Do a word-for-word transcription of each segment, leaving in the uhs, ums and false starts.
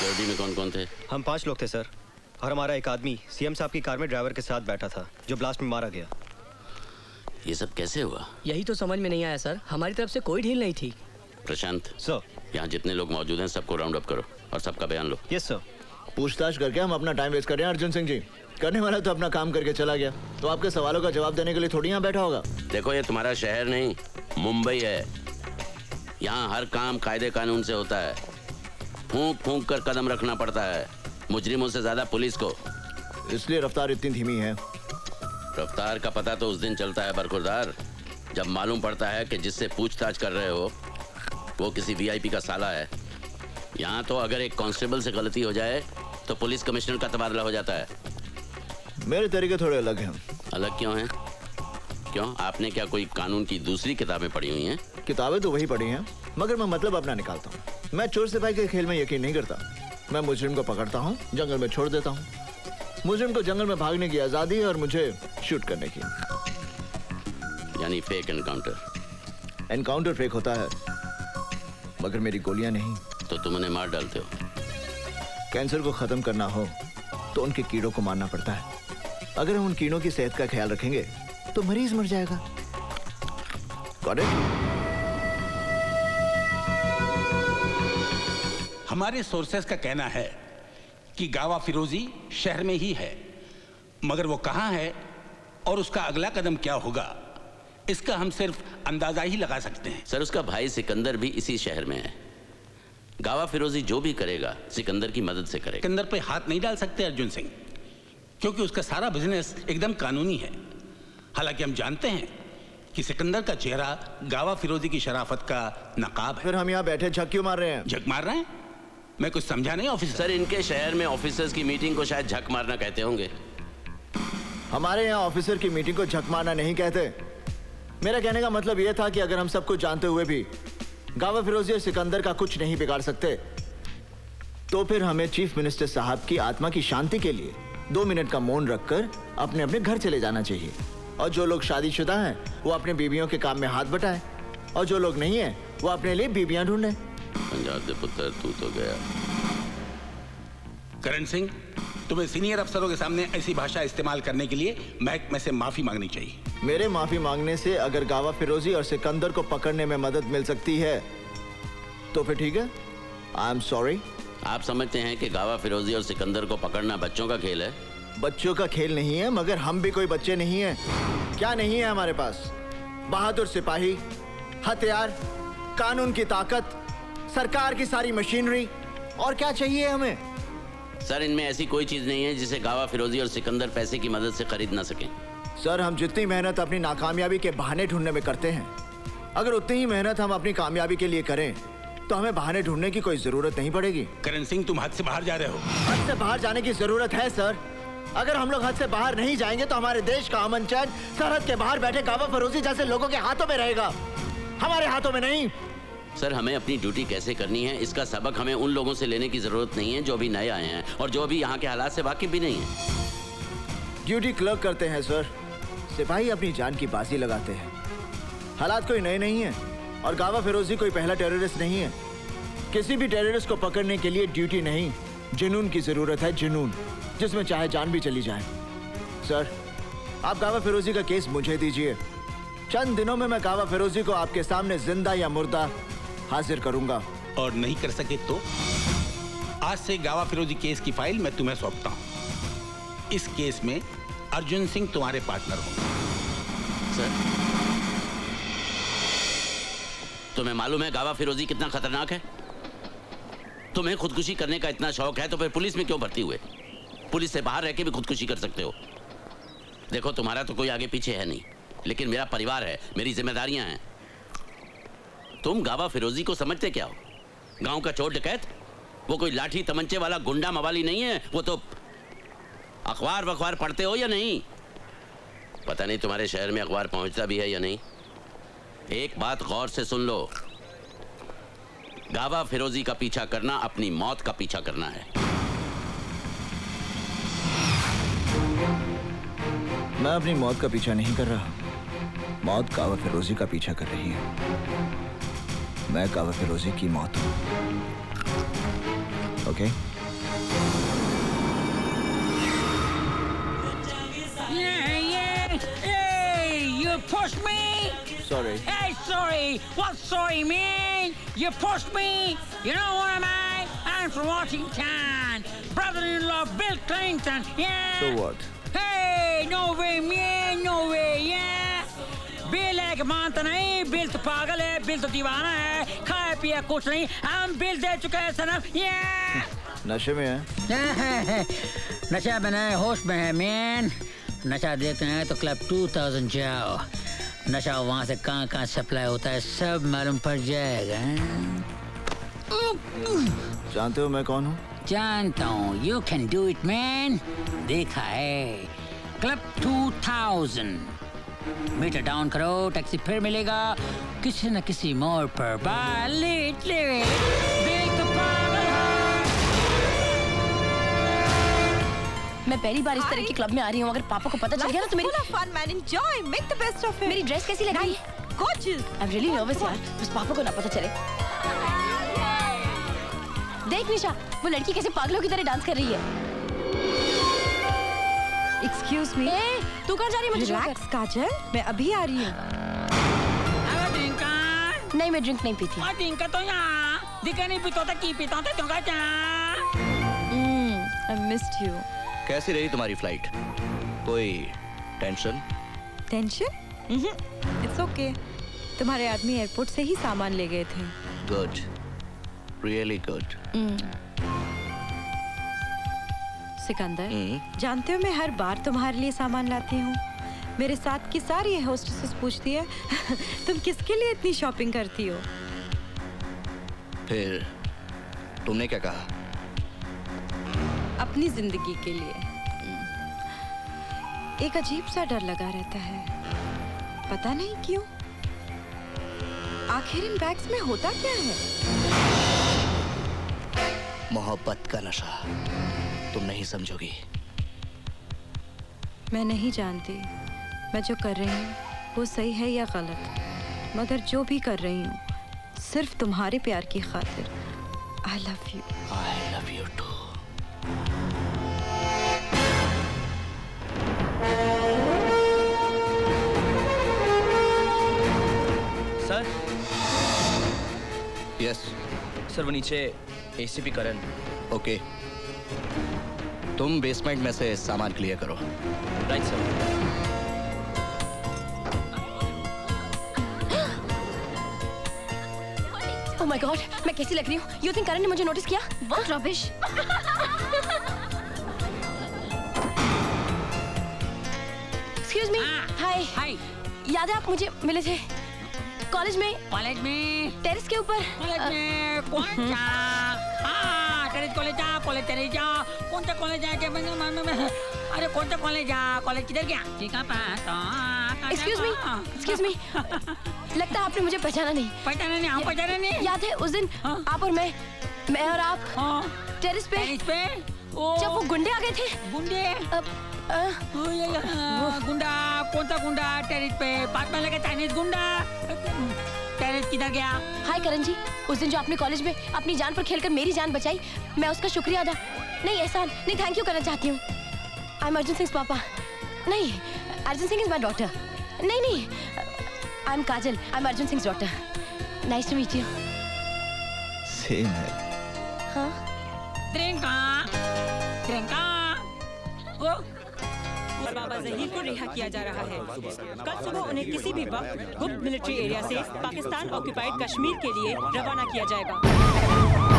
Security में कौन कौन थे? हम पांच लोग थे सर, और हमारा एक आदमी सीएम साहब की कार में ड्राइवर के साथ बैठा था जो ब्लास्ट में मारा गया। ये सब कैसे हुआ? यही तो समझ में नहीं आया सर, हमारी तरफ से कोई ढील नहीं थी। प्रशांत सर, यहाँ जितने लोग मौजूद हैं सबको राउंड अप करो और सबका बयान लो। Yes sir. पूछताछ करके हम अपना टाइम वेस्ट कर रहे हैं अर्जुन सिंह जी। करने वाला तो अपना काम करके चला गया, तो आपके सवालों का जवाब देने के लिए थोड़ी यहाँ बैठा होगा। देखो ये तुम्हारा शहर नहीं मुंबई है, यहाँ हर काम कायदे कानून से होता है। फूंक फूंक कर कदम रखना पड़ता है, मुजरिमों से ज्यादा पुलिस को। इसलिए रफ्तार इतनी धीमी है। रफ्तार का पता तो उस दिन चलता है बरखुरदार, जब मालूम पड़ता है कि जिससे पूछताछ कर रहे हो वो किसी वीआईपी का साला है। यहाँ तो अगर एक कांस्टेबल से गलती हो जाए तो पुलिस कमिश्नर का तबादला हो जाता है। मेरे तरीके थोड़े अलग हैं। अलग क्यों हैं? क्यों, आपने क्या कोई कानून की दूसरी किताबें पढ़ी हुई हैं? किताबें तो वही पढ़ी हैं, मगर मैं मतलब अपना निकालता हूँ। मैं चोर सिपाही के खेल में यकीन नहीं करता। मैं मुजरिम को पकड़ता हूँ, जंगल में छोड़ देता हूँ। मुजरिम को जंगल में भागने की आजादी है और मुझे शूट करने की। यानी फेक एनकाउंटर। एनकाउंटर फेक होता है, मगर मेरी गोलियां नहीं। तो तुम उन्हें मार डालते हो? कैंसर को खत्म करना हो तो उनके कीड़ों को मारना पड़ता है। अगर हम उन कीड़ों की सेहत का ख्याल रखेंगे तो मरीज मर जाएगा। Got it? हमारे सोर्सेस का कहना है कि गावा फिरोजी शहर में ही है, मगर वो कहां है और उसका अगला कदम क्या होगा इसका हम सिर्फ अंदाजा ही लगा सकते हैं। सर, उसका भाई सिकंदर भी इसी शहर में है। गावा फिरोजी जो भी करेगा सिकंदर की मदद से करेगा। सिकंदर पे हाथ नहीं डाल सकते अर्जुन सिंह, क्योंकि उसका सारा बिजनेस एकदम कानूनी है। हालांकि हम जानते हैं कि सिकंदर का चेहरा गावा फिरोजी की शराफत का नकाब है। फिर हम यहाँ बैठे झक क्यों मार रहे हैं? झक मार रहे हैं? मैं कुछ समझा नहीं ऑफिसर। सर, इनके शहर में ऑफिसर्स की मीटिंग को शायद झक मारना कहते होंगे। हमारे यहाँ ऑफिसर की मीटिंग को झक मारना नहीं कहते। मेरा कहने का मतलब यह था कि अगर हम सब कुछ जानते हुए भी गावा फिरोजी और सिकंदर का कुछ नहीं बिगाड़ सकते, तो फिर हमें चीफ मिनिस्टर साहब की आत्मा की शांति के लिए दो मिनट का मौन रखकर अपने अपने घर चले जाना चाहिए। और जो लोग शादीशुदा हैं वो अपने बीवियों के काम में हाथ बटाएं, और जो लोग नहीं हैं वो अपने लिए बीबियां ढूंढें। पंजाब दे पुत्र तू तो गया। करण सिंह, तुम्हें सीनियर अफसरों के सामने ऐसी भाषा इस्तेमाल करने के लिए महकमे से माफी मांगनी चाहिए। मेरे माफी मांगने से अगर गावा फिरोजी और सिकंदर को पकड़ने में मदद मिल सकती है तो फिर ठीक है। I am sorry. आप समझते हैं कि गावा फिरोजी और सिकंदर को पकड़ना बच्चों का खेल है? बच्चों का खेल नहीं है, मगर हम भी कोई बच्चे नहीं हैं। क्या नहीं है हमारे पास? बहादुर सिपाही, हथियार, कानून की ताकत, सरकार की सारी मशीनरी, और क्या चाहिए हमें? सर, इनमें ऐसी कोई चीज नहीं है जिसे गावा फिरोजी और सिकंदर पैसे की मदद से खरीद ना सकें। सर, हम जितनी मेहनत अपनी नाकामयाबी के बहाने ढूंढने में करते हैं, अगर उतनी ही मेहनत हम अपनी कामयाबी के लिए करें तो हमें बहाने ढूंढने की कोई जरूरत नहीं पड़ेगी। करण सिंह, तुम हद से बाहर जा रहे हो। हद से बाहर जाने की जरूरत है सर। अगर हम लोग हद से बाहर नहीं जाएंगे तो हमारे देश का अमन चैन सरहद के बाहर बैठे गावा फिरोजी जैसे लोगों के हाथों में रहेगा, हमारे हाथों में नहीं। सर, हमें अपनी ड्यूटी कैसे करनी है इसका सबक हमें उन लोगों से लेने की जरूरत नहीं है जो अभी नए आए हैं और जो अभी यहाँ के हालात से वाकिफ भी नहीं है। ड्यूटी क्लर्क करते हैं सर, सिपाही अपनी जान की बाजी लगाते हैं। हालात कोई नए नहीं है और गावा फिरोजी कोई पहला टेररिस्ट नहीं है। किसी भी टेररिस्ट को पकड़ने के लिए ड्यूटी नहीं, जुनून की जरूरत है। जुनून जिसमें चाहे जान भी चली जाए। सर, आप गावा फिरोजी का केस मुझे दीजिए, चंद दिनों में मैं गावा फिरोजी को आपके सामने जिंदा या मुर्दा हाजिर करूंगा। और नहीं कर सके तो आज से गावा फिरोजी केस की फाइल मैं तुम्हें सौंपता हूं। इस केस में अर्जुन सिंह तुम्हारे पार्टनर होंगे। सर, तुम्हें मालूम है गावा फिरोजी कितना खतरनाक है? तुम्हें खुदकुशी करने का इतना शौक है तो फिर पुलिस में क्यों भर्ती हुए? पुलिस से बाहर रह के भी खुदकुशी कर सकते हो। देखो, तुम्हारा तो कोई आगे पीछे है नहीं, लेकिन मेरा परिवार है, मेरी जिम्मेदारियां हैं। तुम गावा फिरोजी को समझते क्या हो? गांव का चोर डकैत? वो कोई लाठी तमंचे वाला गुंडा मवाली नहीं है। वो तो अखबार वखबार पढ़ते हो या नहीं? पता नहीं तुम्हारे शहर में अखबार पहुंचता भी है या नहीं। एक बात गौर से सुन लो, गावा फिरोजी का पीछा करना अपनी मौत का पीछा करना है। मैं अपनी मौत का पीछा नहीं कर रहा, मौत गावा फिरोजी का पीछा कर रही है। मैं गावा फिरोजी की मौत हूं। Okay? Yeah, yeah. Hey, you pushed me. Sorry. Hey, sorry. What sorry, man? You pushed me. You know what am I? I'm from Washington. Brother-in-law Bill Clinton. Yeah. So what? Hey, no way, man. No way, yeah. बिल है कि मानता नहीं, bill तो पागल है, bill तो दीवाना है, खाया पिया कुछ नहीं, हम बिल दे चुके हैं सनम। yeah. नशे में है? नशा में नहीं, होश में है मैन। नशा देते हैं तो क्लब टू थाउज़ेंड जाओ, नशा वहाँ से कहाँ कहाँ सप्लाई होता है सब मालूम पड़ जाएगा। जानते हो मैं कौन हूँ? जानता हूँ, you can do it man। देखा है, club two thousand. Meter down करो, टैक्सी फिर मिलेगा किसी न किसी मोड़ पर। बालिट ले देख तो पागल है। मैं पहली बार इस तरह के क्लब में आ रही हूँ, अगर पापा को पता चल गया ना तो मेरी fun man, enjoy, make the best of it। मेरी ड्रेस कैसी लग रही है? Gorgeous। I'm really nervous यार, बस पापा को ना पता चले। देख निशा, वो लड़की कैसे पागलों की तरह डांस कर रही है। Excuse me। ए, तू कहाँ जा रही है मुझे छोड़कर? Relax काजल, मैं अभी आ रही हूँ। नहीं, मैं ड्रिंक नहीं पीती। तो यहाँ दिखा नहीं पीता था, की पीता था तुमका क्या? I missed you। कैसी रही तुम्हारी फ्लाइट? कोई टेंशन? टेंशन? It's okay। तुम्हारे आदमी एयरपोर्ट से ही सामान ले गए थे। Good, really good। सिकंदर, जानते हो मैं हर बार तुम्हारे लिए सामान लाती हूँ। मेरे साथ की सारी होस्टेसेस पूछती है तुम किसके लिए इतनी शॉपिंग करती हो? फिर तुमने क्या कहा? अपनी जिंदगी के लिए। एक अजीब सा डर लगा रहता है, पता नहीं क्यों। आखिर इन बैग्स में होता क्या है? मोहब्बत का नशा, तुम नहीं समझोगी। मैं नहीं जानती मैं जो कर रही हूँ वो सही है या गलत, मगर जो भी कर रही हूँ सिर्फ तुम्हारे प्यार की खातिर। I love you. I love you too. Sir. Yes sir, वो नीचे एसीपी करण। ओके, तुम बेसमेंट में से सामान क्लियर करो। Right sir. Oh my god, मैं कैसी लग रही हूँ? यू थिंक करण ने मुझे नोटिस किया? What rubbish. Excuse me. Hi hi. याद है आप मुझे मिले थे कॉलेज में? कॉलेज में? टेरेस के ऊपर? कॉलेज में कौन सा? हाँ, टेरेस कॉलेज जा, कॉलेज टेरेस जा। कौन सा कॉलेज है? क्या बंद में में? अरे कौन सा कॉलेज जा? कॉलेज किधर गया? ठीक है पास। Excuse me, excuse me. लगता है आपने मुझे पहचाना नहीं। पहचाना नहीं? हाँ, पहचाना नहीं। याद है उस दिन आप और मैं, मैं और आप टेरेस पे टेरेस पे जब वो गुंडे आ गए थे। गुंडे? गुंडा? कौन सा गुंडा? टेरेस पे पास में लगा चाइनीज गुंडा। टेरेस किधर गया? हाय करण जी, उस दिन जो आपने कॉलेज में अपनी जान पर खेलकर मेरी जान बचाई, मैं उसका शुक्रिया अदा नहीं एहसान नहीं थैंक यू करना चाहती हूँ। आई एम अर्जुन सिंह पापा। नहीं, Arjun Singh is my daughter. नहीं नहीं, I am Kajal, I am Arjun Singh daughter. Nice to meet you. Same है। हाँ? त्रिंका, त्रिंका। ओ बाबा जहीर को रिहा किया जा रहा है। कल सुबह उन्हें किसी भी वक्त गुप्त मिलिट्री एरिया से पाकिस्तान ऑक्युपाइड कश्मीर के लिए रवाना किया जाएगा।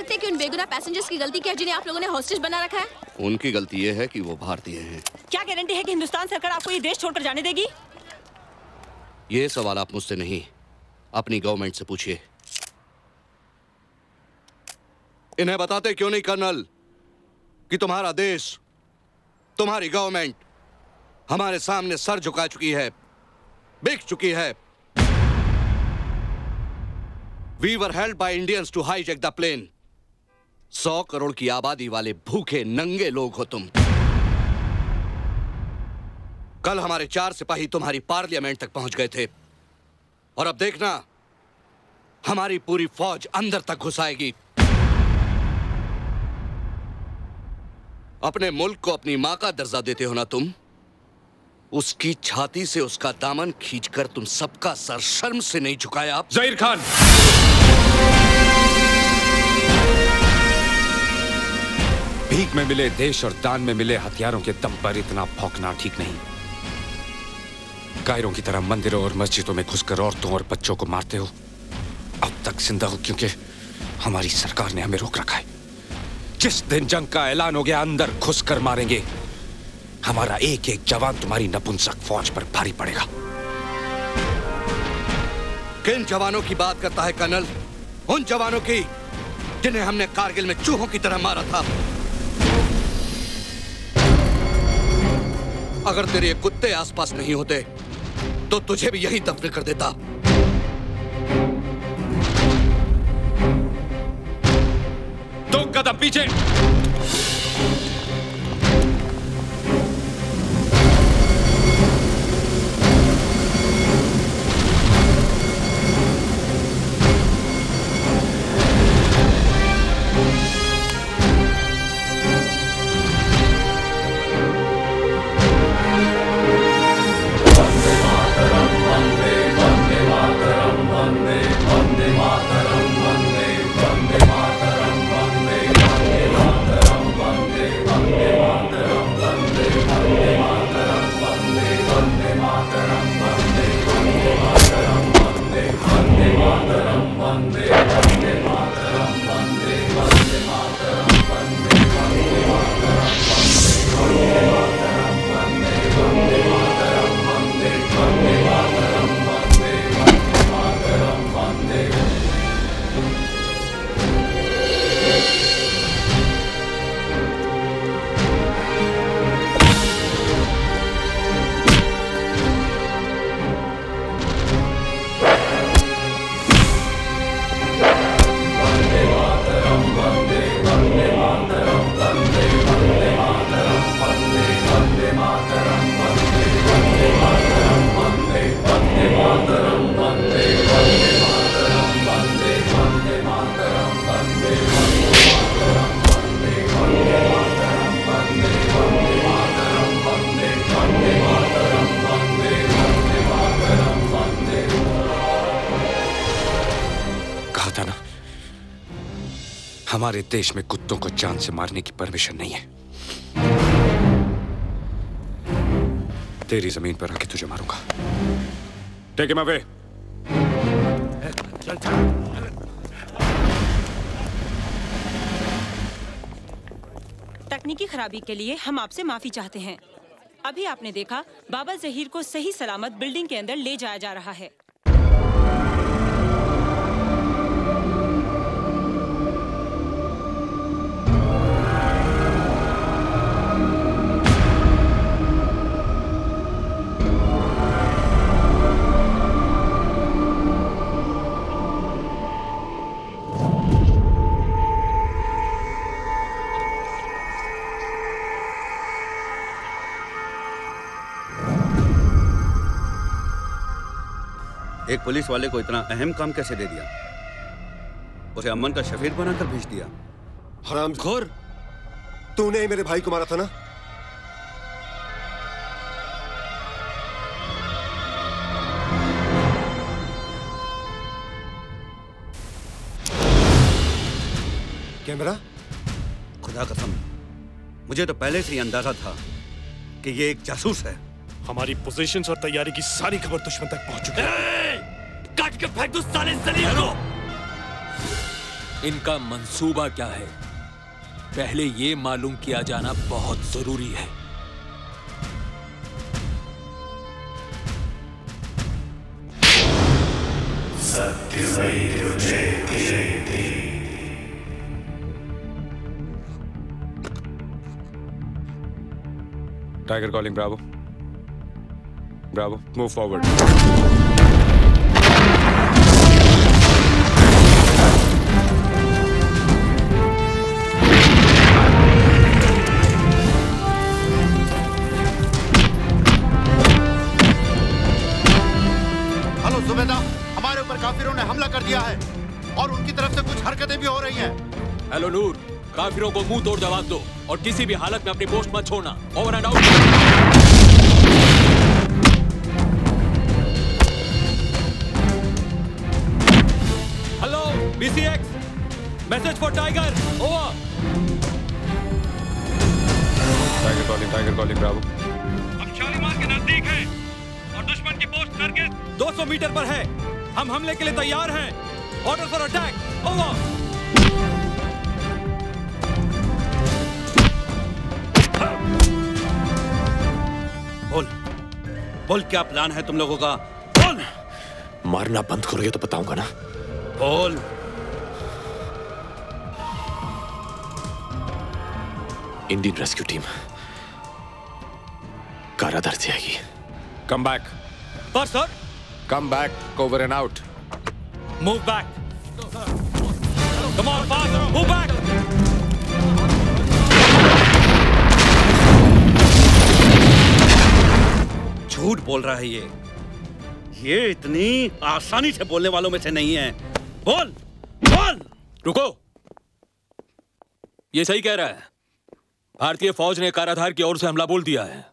जानते कि उन बेगुनाह पैसेंजर्स की गलती क्या है जिन्हें आप लोगों ने हॉस्टेज बना रखा है? उनकी गलती ये है कि वो भारतीय हैं। क्या गारंटी है कि हिंदुस्तान सरकार आपको ये देश छोड़कर जाने देगी? ये सवाल आप मुझसे नहीं, अपनी गवर्नमेंट से पूछिए। इन्हें बताते क्यों नहीं कर्नल कि तुम्हारा देश, तुम्हारी गवर्नमेंट हमारे सामने सर झुका चुकी है, बिक चुकी है। We were held by Indians to hijack the plane. सौ करोड़ की आबादी वाले भूखे नंगे लोग हो तुम। कल हमारे चार सिपाही तुम्हारी पार्लियामेंट तक पहुंच गए थे, और अब देखना हमारी पूरी फौज अंदर तक घुस आएगी। अपने मुल्क को अपनी मां का दर्जा देते हो ना तुम? उसकी छाती से उसका दामन खींचकर तुम सबका सर शर्म से नहीं झुकाया। ज़हीर खान, भीख में मिले देश और दान में मिले हथियारों के दम पर इतना भौंकना ठीक नहीं। कायरों की तरह मंदिरों और मस्जिदों में घुसकर औरतों और बच्चों को मारते हो। अब तक जिंदा हो क्योंकि हमारी सरकार ने हमें रोक रखा है। जिस दिन जंग का ऐलान हो गया अंदर घुसकर मारेंगे। हमारा एक एक जवान तुम्हारी नपुंसक फौज पर भारी पड़ेगा। किन जवानों की बात करता है कर्नल? उन जवानों की जिन्हें हमने कारगिल में चूहों की तरह मारा था। अगर तेरे कुत्ते आसपास नहीं होते तो तुझे भी यही दफन कर देता। दो कदम पीछे। हमारे देश में कुत्तों को जान से मारने की परमिशन नहीं है। तेरी जमीन पर आके तुझे मारूंगा। Take him away. तकनीकी खराबी के लिए हम आपसे माफी चाहते हैं। अभी आपने देखा बाबा ज़हीर को सही सलामत बिल्डिंग के अंदर ले जाया जा रहा है। एक पुलिस वाले को इतना अहम काम कैसे दे दिया? उसे अमन का शफीर बनाकर भेज दिया। हरामखोर, तूने ही मेरे भाई को मारा था ना? कैमरा? खुदा कसम, मुझे तो पहले से ही अंदाजा था कि ये एक जासूस है। हमारी पोजीशंस और तैयारी की सारी खबर दुश्मन तक पहुंच चुकी है। काट के फेंक दो साले जलील को। इनका मंसूबा क्या है, पहले ये मालूम किया जाना बहुत जरूरी है। Tiger calling, bravo bravo, move forward. Hello Zubaida, हमारे ऊपर काफिरों ने हमला कर दिया है और उनकी तरफ से कुछ हरकतें भी हो रही हैं। हेलो नूर, काफिरों को मुंह तोड़ जवाब दो और किसी भी हालत में अपनी पोस्ट मत छोड़ना। Over and out. Hello B C X, message for tiger, over. Tiger calling, tiger calling, bravo. हम शालीमार के नजदीक हैं और दुश्मन की पोस्ट टारगेट दो सौ मीटर पर है। हम हमले के लिए तैयार हैं। Order for attack, over. बोल बोल, क्या प्लान है तुम लोगों का? बोल। मारना बंद करोगे तो बताऊंगा ना। बोल। इंडियन रेस्क्यू टीम कारादार से आएगी। Come back. पर sir. Come back, over and out. Move back. Come on fast, move back. झूठ बोल रहा है ये ये इतनी आसानी से बोलने वालों में से नहीं है। बोल बोल। रुको, ये सही कह रहा है। भारतीय फौज ने काराधार की ओर से हमला बोल दिया है।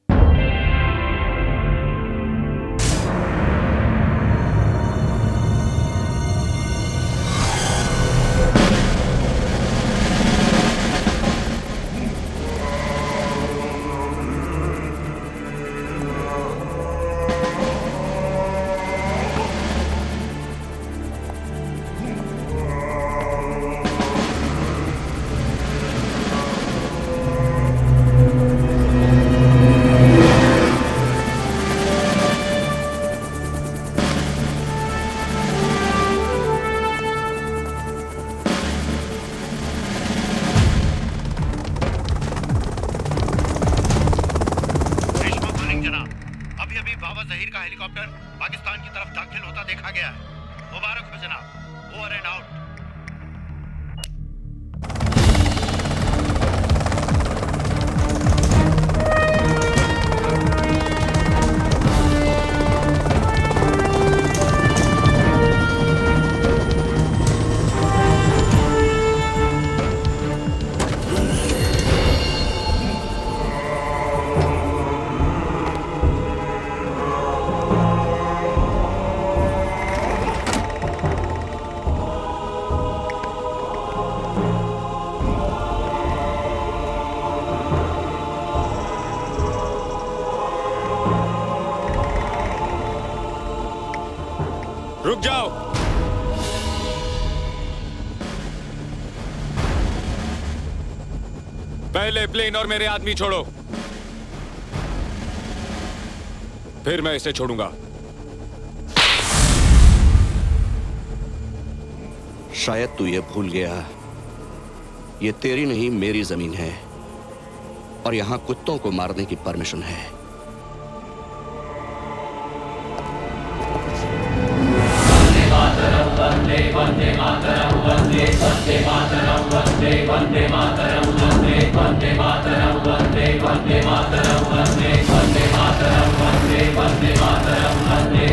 रुक जाओ। पहले प्लेन और मेरे आदमी छोड़ो, फिर मैं इसे छोड़ूंगा। शायद तू ये भूल गया, ये तेरी नहीं मेरी जमीन है और यहां कुत्तों को मारने की परमिशन है। वंदे वंदे मातरम, वंदे वंदे मातरम, वंदे वंदे मातरम, वंदे वंदे मातरम, वंदे वंदे मातरम, वंदे वंदे मातरम, वंदे वंदे मातरम, वंदे।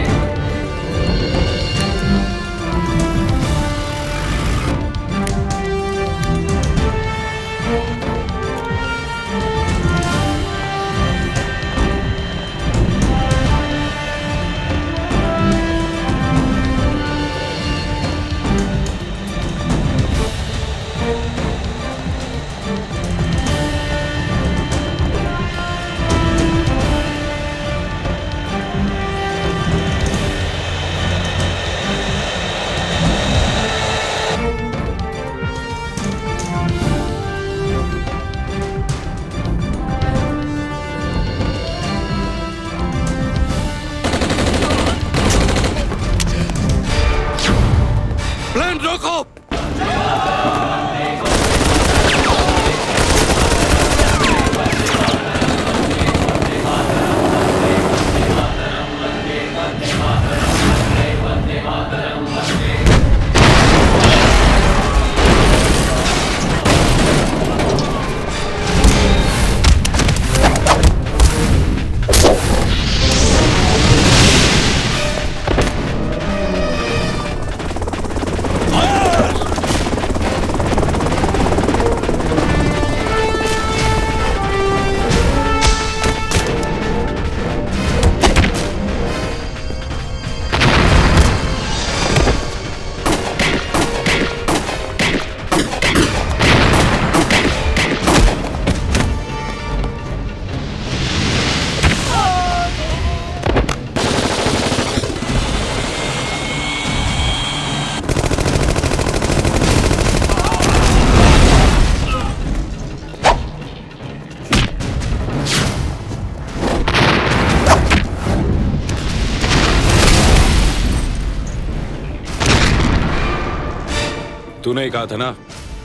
तूने ही कहा था ना,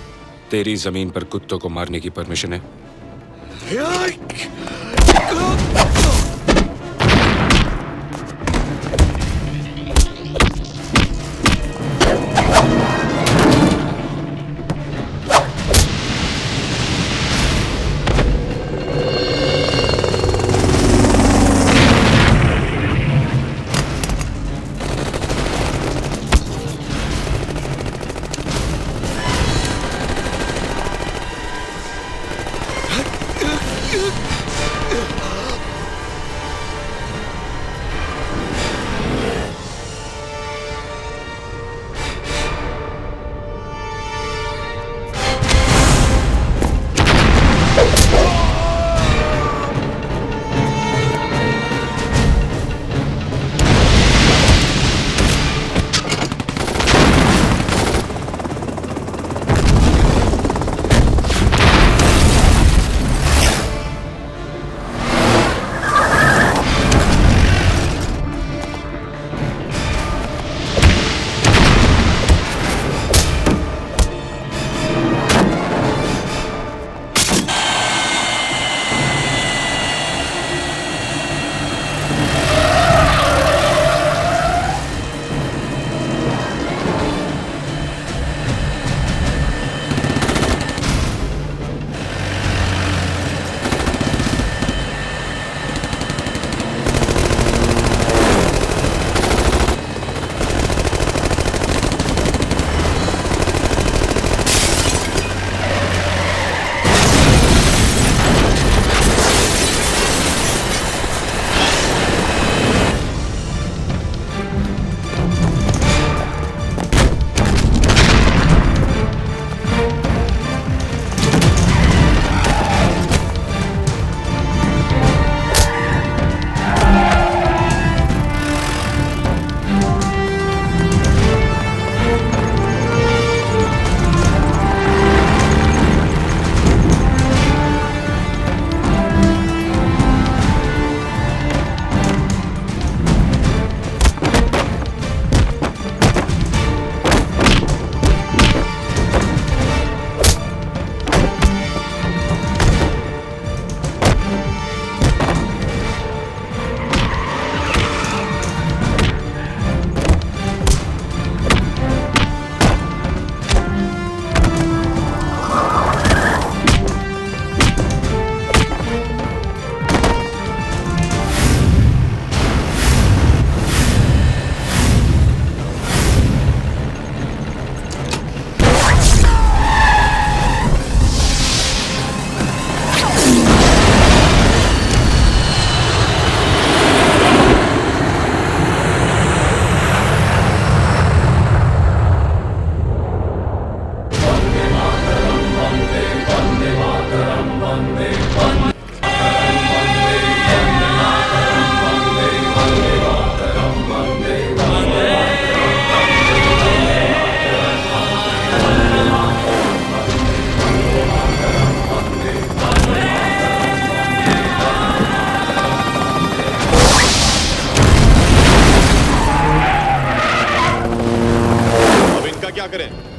तेरी जमीन पर कुत्तों को मारने की परमिशन है। क्या करें?